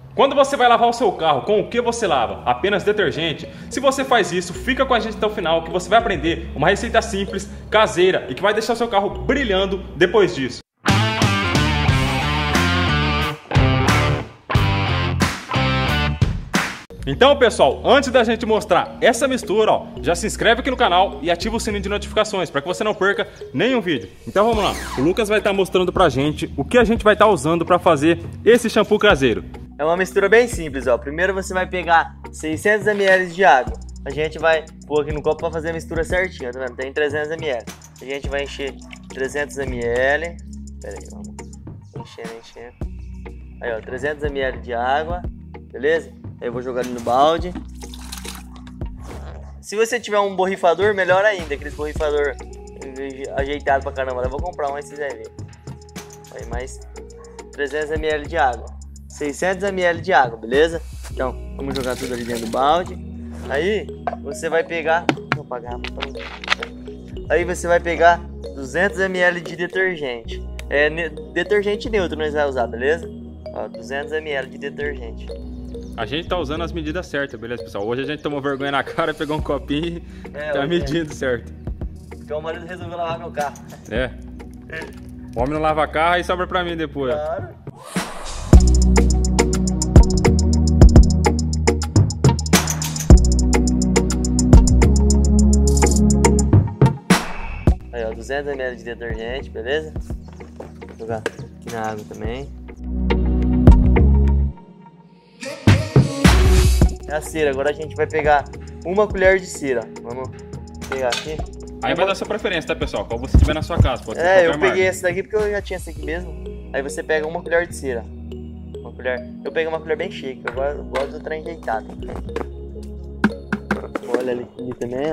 Quando você vai lavar o seu carro, com o que você lava? Apenas detergente? Se você faz isso, fica com a gente até o final que você vai aprender uma receita simples, caseira e que vai deixar o seu carro brilhando depois disso. Então, pessoal, antes da gente mostrar essa mistura, ó, já se inscreve aqui no canal e ativa o sininho de notificações para que você não perca nenhum vídeo. Então vamos lá, o Lucas vai estar mostrando pra gente o que a gente vai estar usando para fazer esse shampoo caseiro. É uma mistura bem simples, ó. Primeiro você vai pegar 600 ml de água. A gente vai pôr aqui no copo para fazer a mistura certinha, tá vendo? Tem 300 ml. A gente vai encher 300 ml. Pera aí, vamos encher. Aí, ó, 300 ml de água, beleza? Aí eu vou jogar ali no balde. Se você tiver um borrifador, melhor ainda. Aqueles borrifador ajeitado pra caramba. Eu vou comprar um, aí vocês vão ver. Aí mais 300 ml de água. 600 ml de água, beleza? Então, vamos jogar tudo ali dentro do balde. Aí, você vai pegar... Vou apagar. Aí você vai pegar 200 ml de detergente. É detergente neutro nós vamos usar, beleza? Ó, 200 ml de detergente. A gente tá usando as medidas certas, beleza, pessoal? Hoje a gente tomou vergonha na cara, pegou um copinho e tá medindo certo. Então o marido resolveu lavar meu carro. É. O homem não lava carro e sobra pra mim depois. Claro. Aí, ó, 200 ml de detergente, beleza? Vou jogar aqui na água também. É a cera, agora a gente vai pegar uma colher de cera. Vamos pegar aqui. Aí vai dar sua preferência, tá, pessoal? Qual você tiver na sua casa, pode ser eu qualquer peguei marca. essa daqui porque eu já tinha essa aqui mesmo. Aí você pega uma colher de cera. Uma colher. Eu peguei uma colher bem cheia, que eu gosto do trem ajeitado. Olha ali também, ó.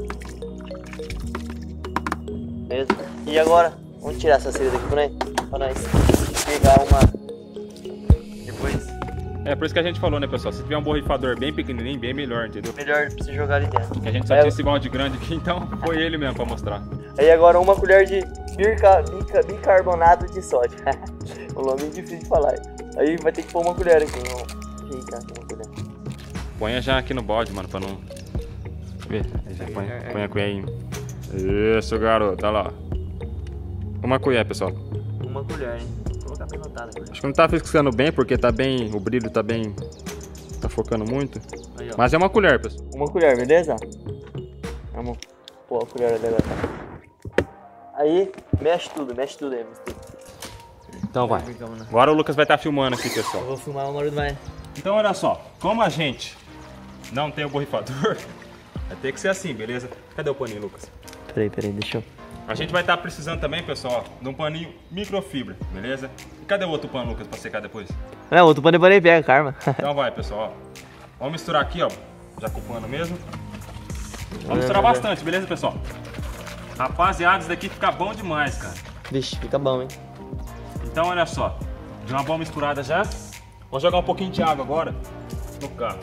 Beleza? E agora, vamos tirar essa cera daqui pra nós pegar uma. Depois. É por isso que a gente falou, né, pessoal? Se tiver um borrifador bem pequenininho, bem melhor, entendeu? Melhor pra você jogar ali dentro. Porque a gente só tinha esse balde grande aqui, então foi ele mesmo pra mostrar. Aí agora uma colher de bicarbonato de sódio. O nome é difícil de falar. Aí vai ter que pôr uma colher aqui. Vamos ajeitar aqui uma colher. Põe já aqui no balde, mano, pra não... Vê, aí já põe a colher aí. Isso, garoto, olha lá. Uma colher, pessoal. Uma colher, hein? Vou colocar bem notada. Acho que não tá fixando bem, porque tá bem... O brilho tá bem... Tá focando muito. Aí, mas é uma colher, pessoal. Uma colher, beleza? Vamos pôr a colher ali agora. Aí, mexe tudo aí, mistura. Então vai. Agora o Lucas vai estar filmando aqui, pessoal. Eu vou filmar, o marido vai. Então olha só, como a gente não tem o borrifador, vai ter que ser assim, beleza? Cadê o paninho, Lucas? Peraí, deixa eu... A gente vai estar precisando também, pessoal, de um paninho microfibra, beleza? E cadê o outro pano, Lucas, pra secar depois? Não, outro pano depois ele pega, karma. Então vai, pessoal, ó. Vamos misturar aqui, ó, já com o pano mesmo. Vamos misturar bastante, beleza, pessoal? Rapaziada, isso daqui fica bom demais, cara. Vixe, fica bom, hein? Então olha só, de uma boa misturada já. Vou jogar um pouquinho de água agora no carro.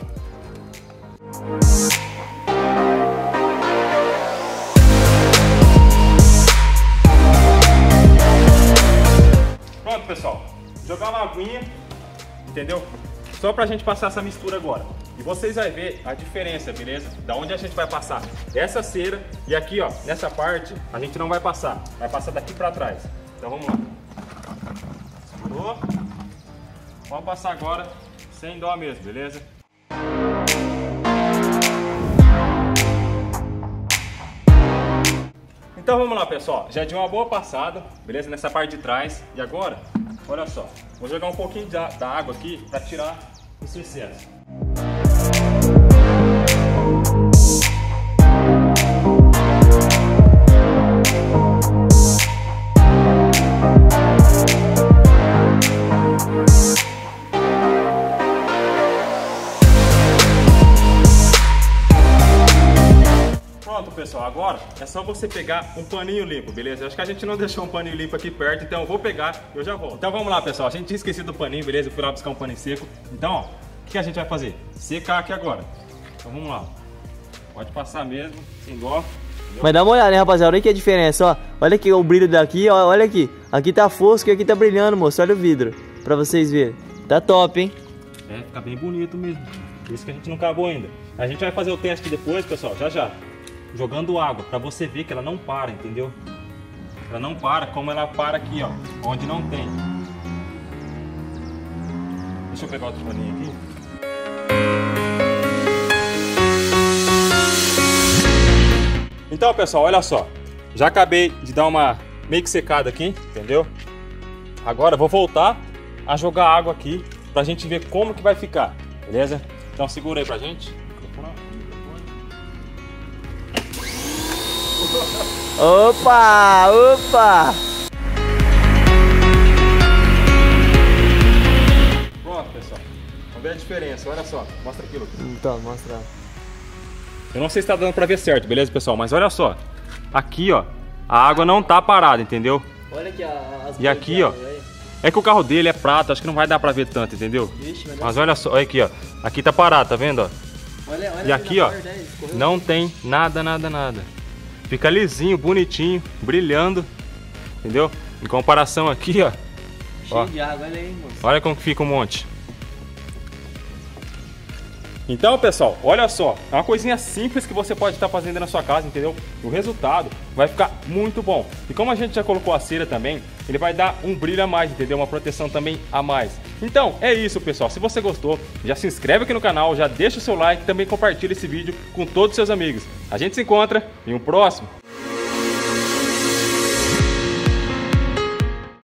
Pronto, pessoal. Jogar uma aguinha, entendeu? Só pra gente passar essa mistura agora. E vocês vão ver a diferença, beleza? Da onde a gente vai passar essa cera e aqui, ó, nessa parte, a gente não vai passar. Vai passar daqui pra trás. Então vamos lá. Segurou? Vamos passar agora sem dó mesmo, beleza? Então vamos lá, pessoal. Já deu uma boa passada, beleza? Nessa parte de trás. E agora, olha só. Vou jogar um pouquinho da água aqui para tirar esse excesso. Pronto, pessoal, agora é só você pegar um paninho limpo, beleza? Eu acho que a gente não deixou um paninho limpo aqui perto, então eu vou pegar e eu já volto. Então vamos lá, pessoal, a gente tinha esquecido do paninho, beleza? Eu fui lá buscar um paninho seco. Então, ó, o que a gente vai fazer? Secar aqui agora. Então vamos lá. Pode passar mesmo, sem dó. Mas dá uma olhada, né, rapaziada? Olha aqui a diferença, ó. Olha aqui o brilho daqui, ó. Olha aqui. Aqui tá fosco e aqui tá brilhando, moço. Olha o vidro, pra vocês verem. Tá top, hein? É, fica bem bonito mesmo. Por isso que a gente não acabou ainda. A gente vai fazer o teste depois, pessoal, já já. Jogando água, pra você ver que ela não para, entendeu? Ela não para como ela para aqui, ó. Onde não tem. Deixa eu pegar outro paninho aqui. Então, pessoal, olha só. Já acabei de dar uma meio que secada aqui, entendeu? Agora eu vou voltar a jogar água aqui pra gente ver como que vai ficar, beleza? Então segura aí pra gente. Opa, opa! Pronto, pessoal. Vamos ver a diferença, olha só. Mostra aquilo. Então, mostra. Eu não sei se tá dando pra ver certo, beleza, pessoal? Mas olha só. Aqui, ó, a água não tá parada, entendeu? Olha aqui as E aqui, ó, é que o carro dele é prata, acho que não vai dar pra ver tanto, entendeu? Vixe, mas olha só, olha aqui, ó. Aqui tá parado, tá vendo, ó? olha E aqui, ó, não tem nada, nada, nada. Fica lisinho, bonitinho, brilhando, entendeu? Em comparação aqui, ó. Cheio de água, olha aí, moço. Olha como que fica um monte. Então, pessoal, olha só, é uma coisinha simples que você pode estar fazendo na sua casa, entendeu? O resultado vai ficar muito bom. E como a gente já colocou a cera também, ele vai dar um brilho a mais, entendeu? Uma proteção também a mais. Então, é isso, pessoal. Se você gostou, já se inscreve aqui no canal, já deixa o seu like e também compartilha esse vídeo com todos os seus amigos. A gente se encontra em um próximo.